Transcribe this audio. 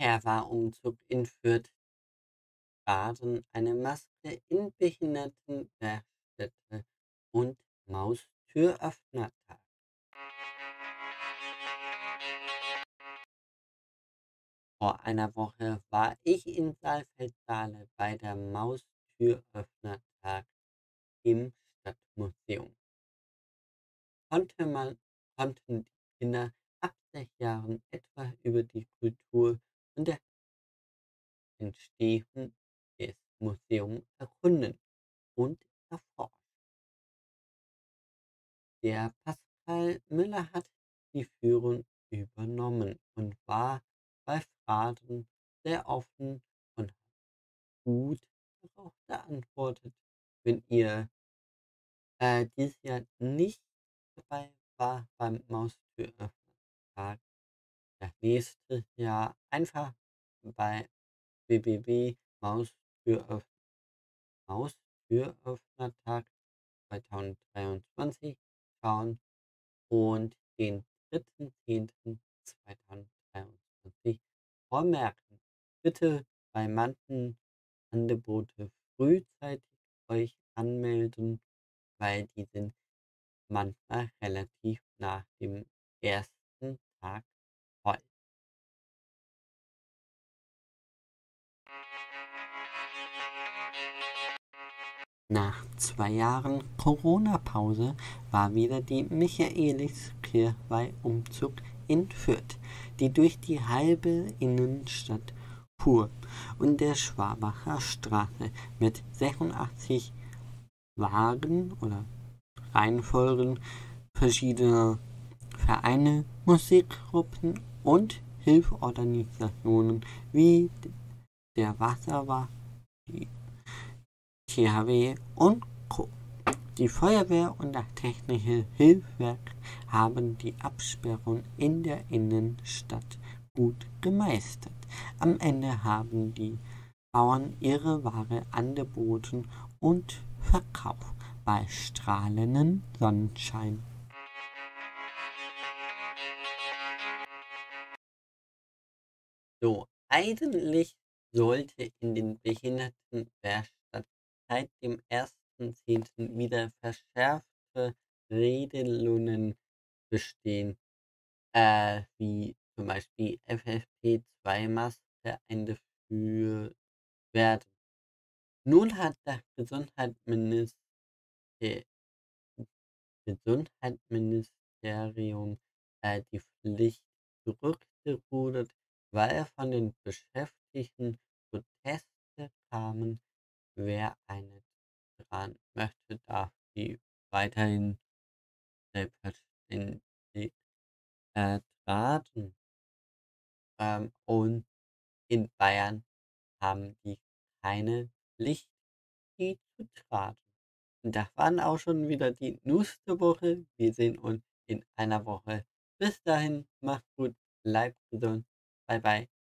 Umzug in Fürth waren eine Maske in Behindertenwerkstätte und Maustüröffnertag. Vor einer Woche war ich in Saalfeld-Saale bei der Maustüröffnertag im Stadtmuseum. Konnte man Konnten die Kinder ab 6 Jahren etwa über die Kultur und der Entstehung des Museums erkunden und erforschen. Der Pascal Müller hat die Führung übernommen und war bei Fragen sehr offen und hat gut darauf geantwortet. Wenn ihr dieses Jahr nicht dabei war beim Maustüröffnertag, das nächste Jahr einfach bei www.maustüröffner Maustüröffnertag 2023 schauen und den 3.10.2023 vormerken. Bitte bei manchen Angebote frühzeitig euch anmelden, weil die sind manchmal relativ nach dem ersten Tag voll. Nach 2 Jahren Corona-Pause war wieder die Michaelis-Kirchweih-Umzug in Fürth, die durch die halbe Innenstadt fuhr und der Schwabacher Straße mit 86 Wagen oder Reihenfolgen verschiedener Vereine, Musikgruppen und Hilfsorganisationen wie der Wasserwacht, die THW und Co. Die Feuerwehr und das Technische Hilfswerk haben die Absperrung in der Innenstadt gut gemeistert. Am Ende haben die Bauern ihre Ware angeboten und verkauft bei strahlendem Sonnenschein. So, eigentlich sollte in den Behindertenwerkstatt seit dem 1.10. wieder verschärfte Regelungen bestehen, wie zum Beispiel FFP2-Maske eingeführt werden. Nun hat das Gesundheitsministerium die Pflicht zurückgerudert, weil von den Beschäftigten Proteste kamen. Wer eine dran möchte, darf die weiterhin selbstverständlich tragen. Und in Bayern haben die keine Pflicht, die zu tragen. Und das waren auch schon wieder die News der Woche. Wir sehen uns in einer Woche. Bis dahin, macht's gut, bleibt gesund. Bye bye.